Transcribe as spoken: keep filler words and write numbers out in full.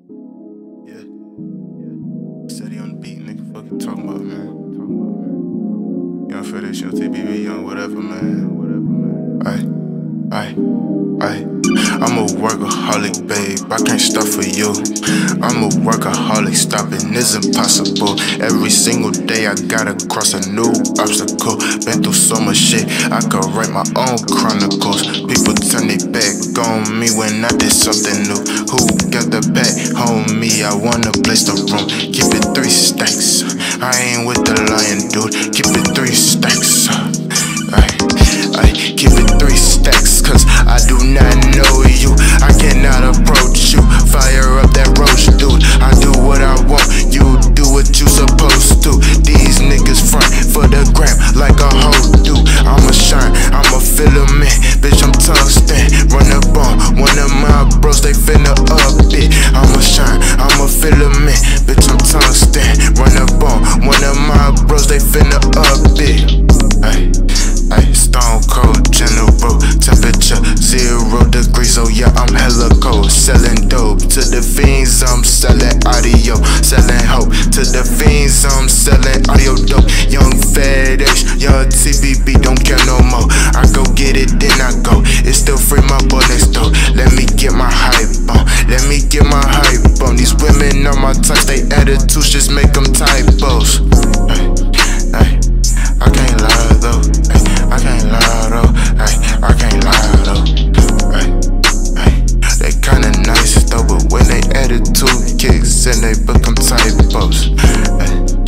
Yeah. Steady on the beat, nigga. Fuck you talking about, man. Young Fetish, young T B B, young whatever, man. Aye, aye, aye. I'm a workaholic, babe. I can't stop for you. I'm a workaholic, stopping is impossible. Every single day I gotta cross a new obstacle. Been through so much shit, I could write my own chronicles. People turn their back on me when I did something new. Who got the back on me? I wanna place the room. Keep it three stacks. I ain't with the lion, dude. Keep it three stacks. Ay, ay, keep it three stacks, cause I do not know you. I cannot approach you. Fire up that roach, dude. I do what I want, you do what you supposed to. These niggas front for the gram like a hoe do. I'ma shine, I'ma filament, bitch, I'm tungsten. Run up on one of my bros, they finna up it. I'ma shine, I'ma filament, bitch, I'm tungsten. Run up on one of my bros, they finna up it. Ay. Ay, stone cold general, temperature zero degrees, so yeah, I'm hella cold. Selling dope to the fiends, I'm selling audio. Selling hope to the fiends, I'm selling audio dope. Young Fetish, young T B B, don't care no more. I go get it, then I go. It's still free, my boy next door. Let me get my hype on, let me get my hype on. These women on my touch, they attitudes just make them typos. Ay, ay, I can't lie though. Ay, I can't lie though, ay, I can't lie though, ay, ay. They kinda nice though, but when they attitude kicks and they become typos, ay.